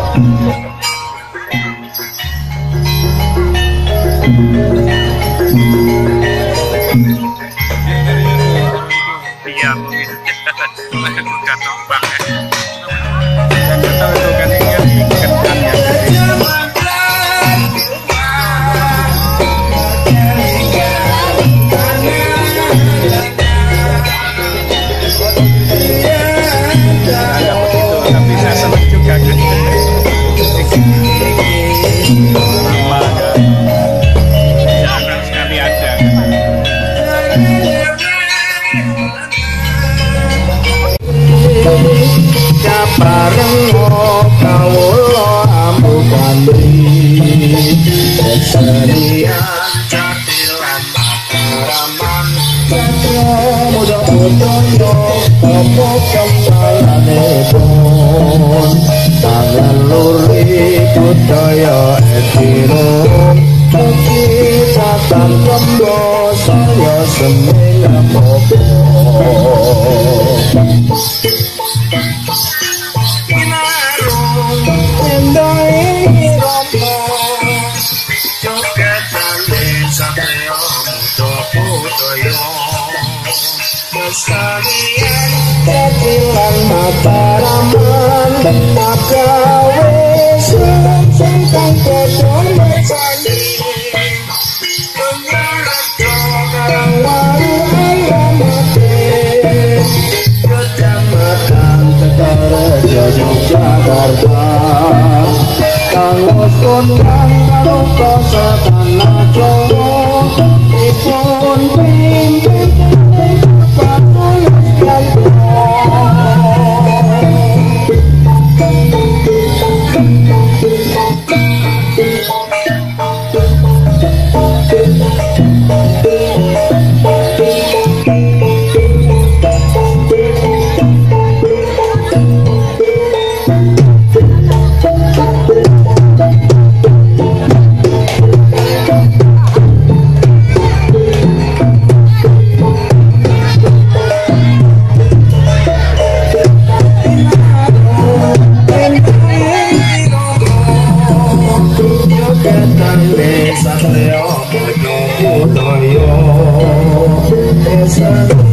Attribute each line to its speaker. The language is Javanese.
Speaker 1: Iya mungkin bukan tumpang ya. Saya nggak tahu itu kan yang kentangnya. Tapi saya senang juga kan. Lama kan. Jarang sekali ada.
Speaker 2: Bareng kawula ambu gandri kesenian catilan mataraman satya muda budaya apa kembalane pun tangan luri budaya etirum mugi satan kembo saya semena popo kesenian catilan mataraman agawe sing kodhong mecani pengarep ngarang warung mate kecamatan Tegarejo Yogyakarta kanggo kondang karo basa tanah Jawa dipun pimpin Satrio Budaya